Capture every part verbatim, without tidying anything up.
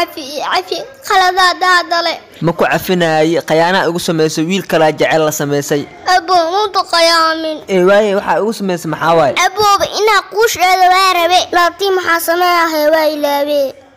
عفي عفي خلدا هذا ماكو عفناي قيانا ugu sameysay wiil kala jecel la sameysay abo muddo qiyaamin ee way waxa ugu sameysay maxaa way abo ina quushada waarabe laatiin maxaa sameeyahay way ilaabe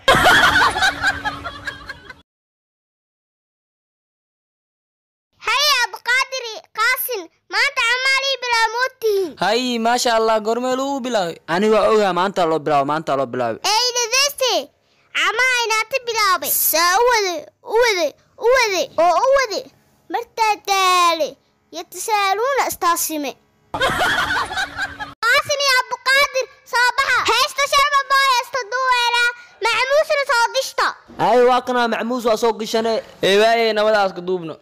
hay Abu Qadiri Qaasin maanta amali bila mootiin hay ma sha Allah gormeel uu bilaaway aniga ogaa maanta loo bilaaway maanta loo bilaaway ay dadeste ama ina tibilaabay saawade uwade uwade oo uwade marta daale يتسالون استاسمه قاسني ابو قادر صباحا هيست شرب باي استدويلا معموس صادشتا اي واقنا معموس واسو قشنه اي واي نبداس كدوبنا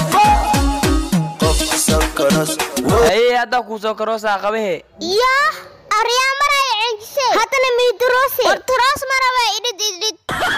اي هذا كو سو كروسا قبه يا اريا مراي عجسه هاتنا ميدروسي تراس مروا يدد يدد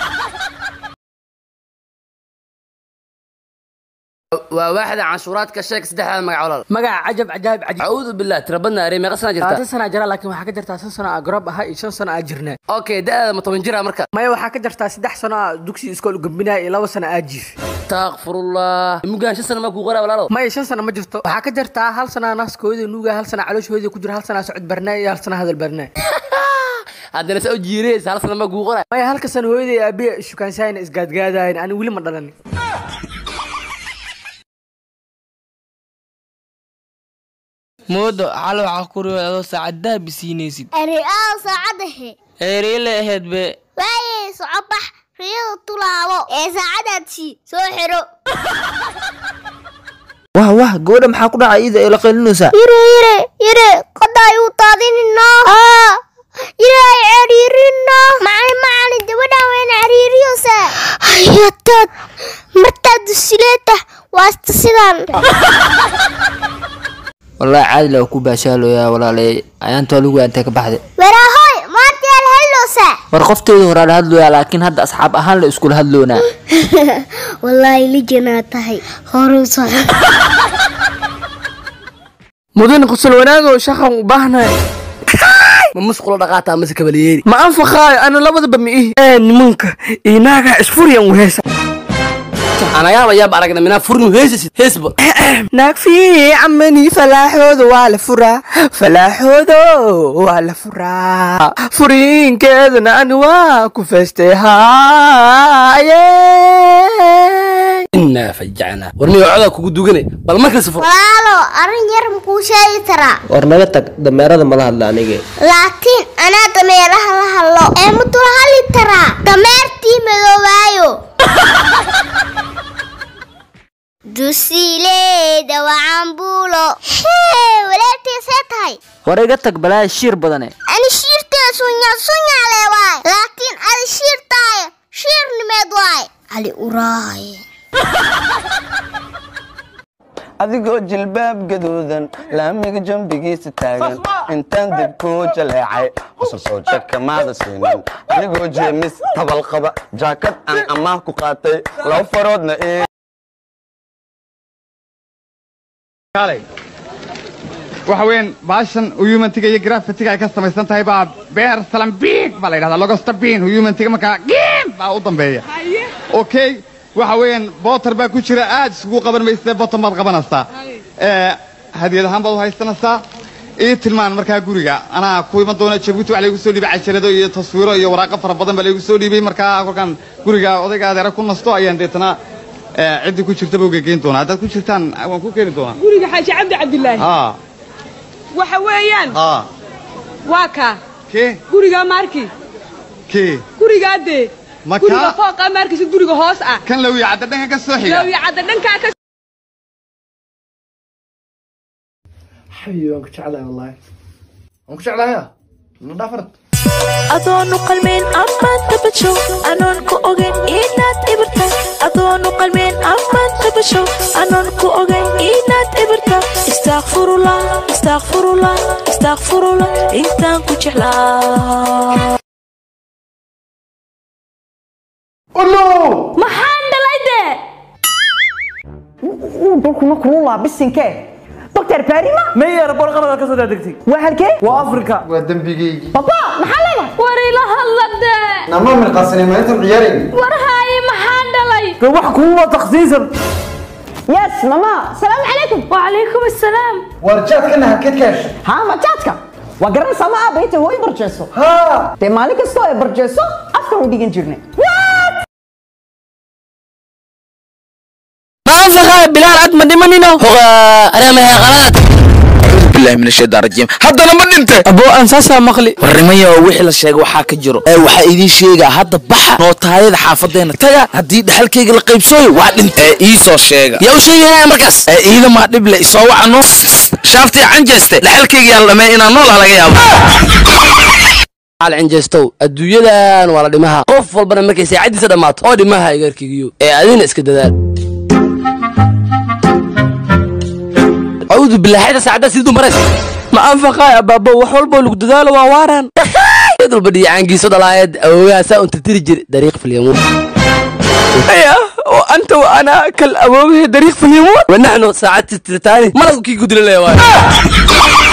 وواحد عاشورات كشيك سدح مقعول مقع عجب عجائب عجيب اعوذ بالله تربنا اري ما سنه جرتا سنه جرا لكن waxa ka jirta shan sano aqrab ah iyo shan sano ajirna okay da ma toban jira marka may waxa ka jirta saddex sano dugsi iskool gambinaa iyo laba sano ajif astaghfirullah mugan shan sano ma ku qora walaalo may shan sano ma jirto waxa ka jirta hal sano naaskooda nuuga hal sano calooshooda ku jira hal sano socod barnaa iyo hal sano hadal barnaa hadana soo jiireys hal sano ma ku qora may halka sano hooyada abi shukaansayn isgaadgaadaan aan wili ma dhalan مودو على عقوري هذا ساعده بسينيسيد اري اه ساعده اري لا هد ب واي صباح ريو طلاو اي ساعدتي سو خيرو واه واه غودا maxaa ku dhacay ida ila qelinaysa yire yire yire qaday u taadinina ah yire cariirina macay macay dabada weyn cariiriyosa hayatad marta dusileta waasta sidan والله عادي لو كوبا شالو يا ولا لي ايانتو لو انت كبخدي ورا هوي ما تيال هلوسا ورقفتيده ورا هادلو لكن هدا اصحاب اهان لا اسكول هادلونا والله لي جناتهي هورو صح مدن قصل وناغو شخن u baahnay ما مسقول dhaqaata ma sakabaleeyay ma anfaqay ana labadaba mi ee nimanka inaaga isfuriyan weesa أنا يا يا بارقنا منا فرن هيس هيسب نكفي عمني فلاحود ولا فرا فلاحود ولا فرا فرين كذا أنواع كفستها إنا فجعنا ورني عذاك وجودنا بل ما كسفر والله أرين يرم كوشي ترى ورنجتك دميرada ma la hadlaanige laakiin ana dameeraha la hadlo ee mutura hali tara dameertii madoobayo dusileeda waambulo walaartii seetay wareega tag balaa shiir badane ani shiirtee sunya sunya leewaay laakiin ali shiirtaay shiir nimeed waay ali uraay adigoo jilbaab gaduudan laamiga jambigiisa taagan intaan dib ku jaleecay qosol soo jaka maada siinin adigoo jeemis tabal qaba jaakad aan amaah ku qaatay laba faroodna ee kaalay waxa weyn baashan humantiga iyo graffitiga ay ka samaysan tahay baa beer salam big baa la yiraahdaa logosta bin humantiga marka game baa u dambeeya okay waxa weyn bootar baa ku jira aad isku qaban maysay bootar baad qabanaysaa ee hadiyadahan baad haysanaysaa ee tilmaan markaa guriga ana ku iman doona Djibouti waxa lagu soo dhiibay casharado iyo taswiiro iyo waraaqo fara badan baa lagu soo dhiibay markaa halkan guriga odayga adeer ku nasto ayaan deetana عندي كل شيء تبغى جين تونا هذا كل شيء تان أو كل كين تونا قولي حاجة عبد عبد الله آه وحويان آه واكا كي قولي ماركي كي قولي قدي ما قولي فوق ماركي شو قولي هوس آه كان لو يعددن كالسوحي لو يعددن كاك حبيبي أنك تعالى والله أنك تعالى يا نضافرت أظن قلبين أما تبتشو أنونكو أوجين إينات إبرتا أظن قلبين أما تبتشو أنونكو أوجين إينات إبرتا استغفر الله استغفر الله استغفر الله إنتان كوشلا الله ما حد لايده dadku ma kulula bisinke dadka doctor Parima meeyar borqada ka soo degtay waa halkee waa Afrika waa dambigeygi baba maxaa leeyahay war ila hadlade nama min qasani ma inta ciyaareen war haay maxaan dhalay wax kuwa takhsiisan yes mama salaam alaykum wa alaykum assalam warjaadkana halkeed ka heshay ha ma jaadka waa garan sama abayta hooy barjeeso ha de maalin kasta ay barjeeso afka u dhigan jirnay نافخة بلال عد ما دمنينو هو أنا ما غلط بالله من الشيطان الرجيم هذا أنا من أنت أبو أنساسا مقلي ورمية وحي الشيء وحاك جرو أي وحا إيدي شيء هذا بحر نوتايد حافظين تجا هدي دحل كيك القيب سوي واحد أنت إيسو شيء يا وشيء هنا مركز إذا ما تبلع يسوى عنه شافتي عنجسته دحل كيك يلا ما إنا نول على جياب على عنجستو الدنيا ولا دمها قف والبنا مركز عادي سدمات أو دمها يقدر كيجيو إيه أدين إسكداد أعوذ بالله هذا سعادة سيدو مرس ما أنفقا يا بابا وحول بولك دجال ووارن يدل بدي عنقي صدى العيد أو يا سا أنت ترجع دريق في اليوم أيه وأنت وأنا كل أبوه دريق في اليوم ونحن ساعات التاني ما لقوا كي قدر الله